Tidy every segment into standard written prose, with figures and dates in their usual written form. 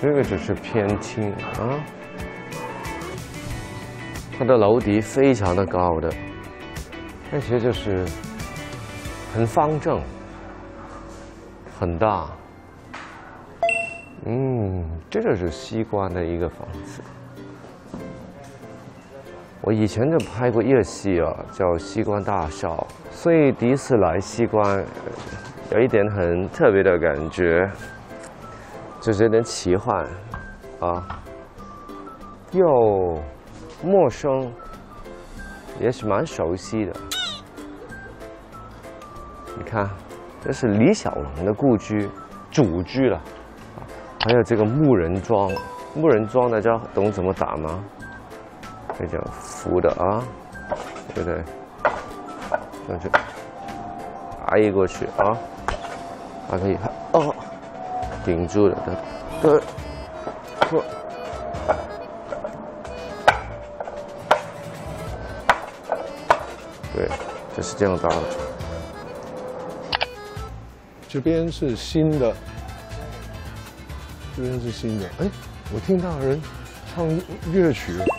这个就是偏轻啊。它的楼底非常的高的，而且就是很方正，很大。这就是西关的一个房子。我以前就拍过夜戏啊，叫《西关大少》，所以第一次来西关，有一点很特别的感觉，就是有点奇幻啊，又陌生，也是蛮熟悉的。你看，这是李小龙的故居，祖居了。还有这个木人桩，木人桩大家懂怎么打吗？可以这样扶的啊，对不对？这样就挨过去啊，还可以哦，顶住了的，对，对，就是这样打的。 这边是新的，这边是新的。哎，我听到人唱乐曲了。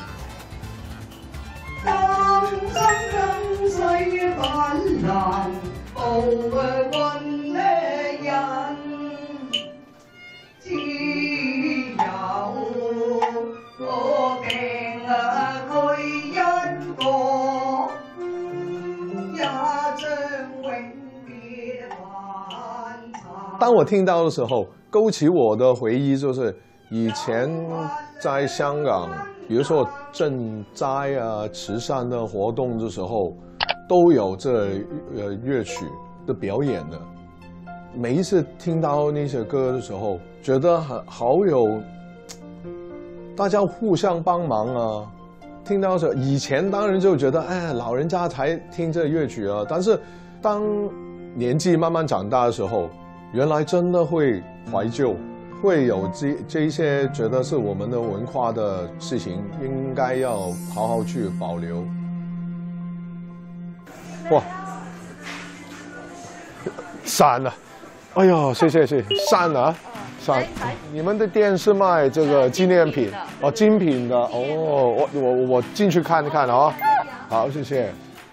当我听到的时候，勾起我的回忆就是以前在香港，比如说赈灾啊、慈善的活动的时候，都有这乐曲的表演的。每一次听到那些歌的时候，觉得好有大家互相帮忙啊。听到这以前当然就觉得，哎，老人家才听这乐曲啊。但是当年纪慢慢长大的时候，原来真的会怀旧，会有这一些觉得是我们的文化的事情，应该要好好去保留。哇，闪了！哎呦，谢谢，闪了，闪！你们的店是卖这个纪念品哦，精品的哦。我进去看看啊。好，谢谢。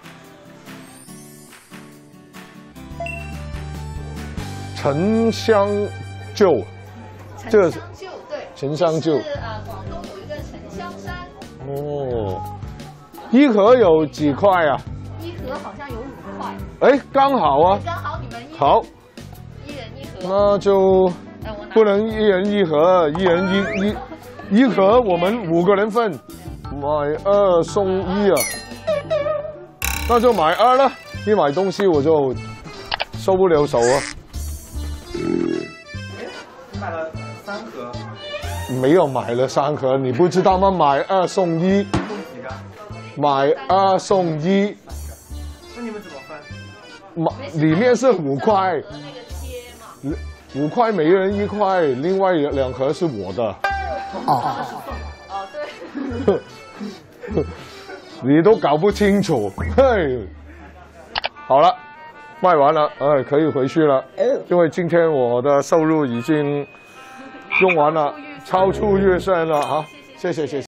沉香臼，这个是沉香臼，对，广东有一个沉香山。哦，一盒有几块啊？ 一盒好像有5块。 哎，刚好啊。 刚好你们好， 一人一盒。 那就不能一人一盒，一人一盒，我们5个人份，买2送1啊。那就买2了，一买东西我就收不了手啊。 买了3盒， 没有买了3盒，你不知道吗？买2送1，买2送1。 那你们怎么分？ 里面是5块，5块每人1块，另外2盒是我的。对。你都搞不清楚，嘿。好了。卖完了，可以回去了。因为今天我的收入已经用完了，超出预算了啊！谢谢。